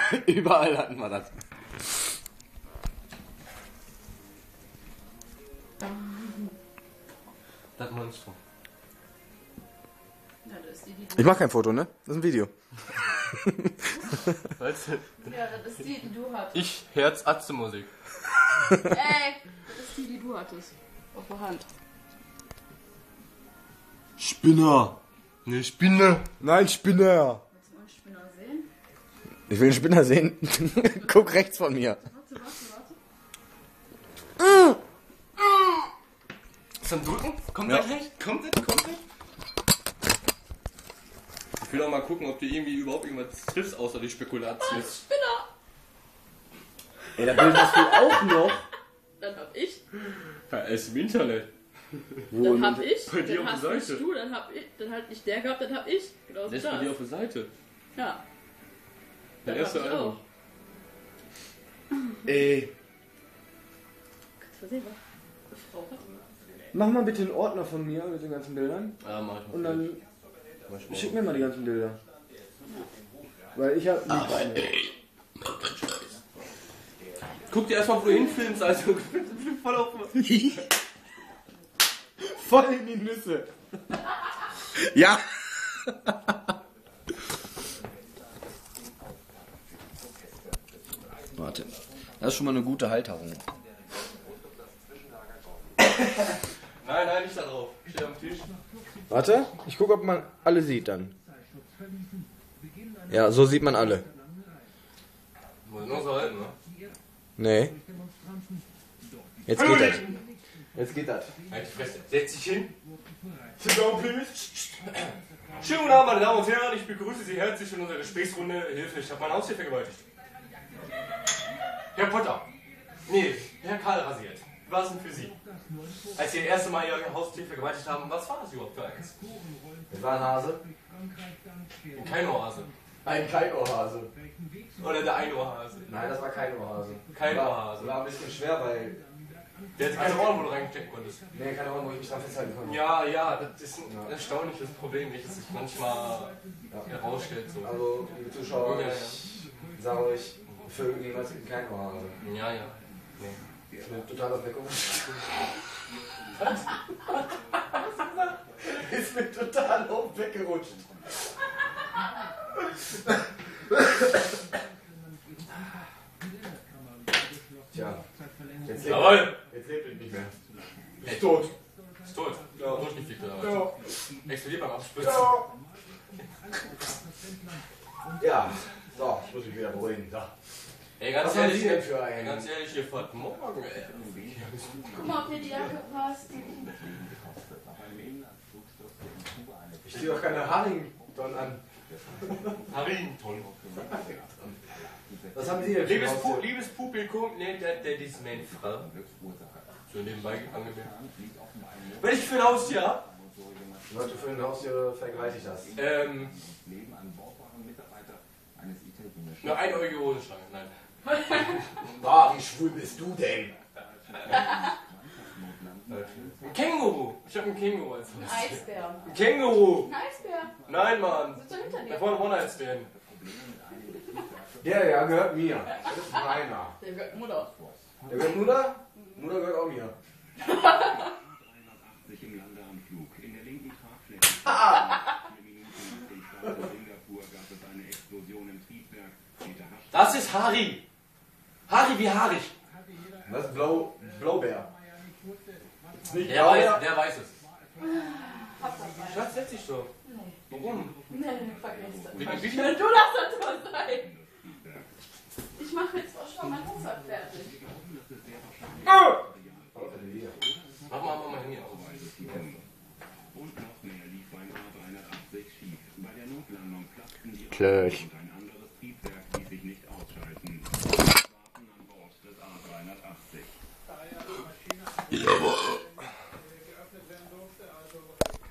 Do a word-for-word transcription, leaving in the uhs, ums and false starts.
Überall hatten wir das. Das Monster. Ja, das ist die, die du Ich mach kein Foto, ne? Das ist ein Video. Weißt du? Ja, das ist die, die du hattest. Ich Herz Atze Musik. Ey, das ist die, die du hattest. Auf der Hand. Spinner. Ne Spinne. Nein, Spinner. Willst du mal einen Spinner sehen? Ich will einen Spinner sehen. Guck rechts von mir. Warte, warte, warte. Ist das ein Drücken? Kommt Ja. das nicht? Kommt das? Kommt das? Ich will auch mal gucken, ob du irgendwie überhaupt irgendwas triffst, außer die Spekulation. Spinner! Ey, da Bild hast du auch noch. Dann hab ich. Ja, er ist im Internet. Wo? Dann hab ich. Bei dir Dann auf hast der nicht Seite. du, dann hab ich. Dann hat nicht der gehabt, dann hab ich. Genau Der so ist bei dir auf das. der Seite. Ja. Der Dann erste hab ich Album. auch. Ey, Kannst du sehen, was eine Frau hat? mach mal bitte einen Ordner von mir mit den ganzen Bildern. Ja, mach ich mal. Und dann Mach ich mal. schick mir mal die ganzen Bilder. Weil ich hab nichts mehr. Guck dir erstmal, wo du hinfilmst, also voll auf. Voll in die Nüsse. Ja. Warte. Das ist schon mal eine gute Halterung. Nein, nein, nicht da drauf. Steht am Tisch. Warte, ich gucke, ob man alle sieht dann. Ja, so sieht man alle. Muss noch so halten, ne? Nee. Jetzt geht das. Jetzt geht das. Halt die Fresse. Setz dich hin. Sit down, please. Schönen guten Abend, meine Damen und Herren. Ich begrüße Sie herzlich in unserer Gesprächsrunde. Hilfe, ich habe mein Haustier vergewaltigt. Herr Potter. Nee, Herr Karl rasiert. Wie war es denn für Sie? Als Sie das erste Mal Ihr Haustier vergewaltigt haben, was war das überhaupt für eins? Das war ein Hase. Kein Ohrhase. Ein Keinohrhase. Oder der Einohrhase. Nein, das war kein Ohrhase. Kein war, Ohrhase. War ein bisschen schwer, weil... Der hatte keine Ohren, wo du reinstecken konntest. Nee, keine Ahnung, wo ich mich dran festhalten konnte. Ja, ja, das ist ein erstaunliches Problem, welches sich manchmal herausstellt. So. Also, liebe Zuschauer, Ja, ja. ich sage euch, für irgendjemand gibt kein Ohrhase. Ja, ja. Nee. Ich bin total auf weggerutscht. Ist mir total auf weggerutscht. Tja, jetzt lebt, Jawohl! jetzt lebt er nicht mehr. Ist tot. Ist tot. Ja. Durchgefickt oder was? Ja. Explodiert beim Abspritzen. Ja, so, ich muss mich wieder beruhigen. So. Ey, ganz Was haben ehrlich, Sie denn für einen? ganz ehrlich, hier fährt morgen, ey. Guck mal, ob dir die Jacke passt. Ich ziehe doch keine Harington an. Harrington. Was haben Sie denn für Liebes, ein Pu Haustier? liebes Publikum, ne, der, der ist meine Frau. So nebenbei angemeldet. Wenn ich für ein Haustier hab, Leute, für ein Haustier vergewaltigt das. ähm, nur einäugige Hosenstange, nein. Ah, wie schwul bist du denn? Ein Känguru! Ich hab ein Känguru als Ein Haustier. Eisbär. Ein Känguru! Ein Eisbär. Nein, Mann! Sitzt doch hinter Da dir. vorne One-Night-Stand. Der, ja, gehört mir. Das ist meiner. Der gehört Mutter. Der gehört Mutter? Mutter gehört auch mir. im Lande am Flug. In der linken Tragfläche. Eine Minute nach dem Start in Singapur gab es eine Explosion im Triebwerk. Das ist Harry! Harry wie haarig! Das ist Blau, Blaubeer. Nicht Der Blaubeer. weiß, der weiß es. Schatz, setz dich so. Warum? Nee, vergiss das. Wie, wie Du lass das mal sein. Ich mache jetzt auch schon mal mein Haushalt fertig. Mach mal, mach mal Handy aus. Und noch mehr lief beim A dreihundertachtzig schief. Bei der Notlandung platzten die Klöch.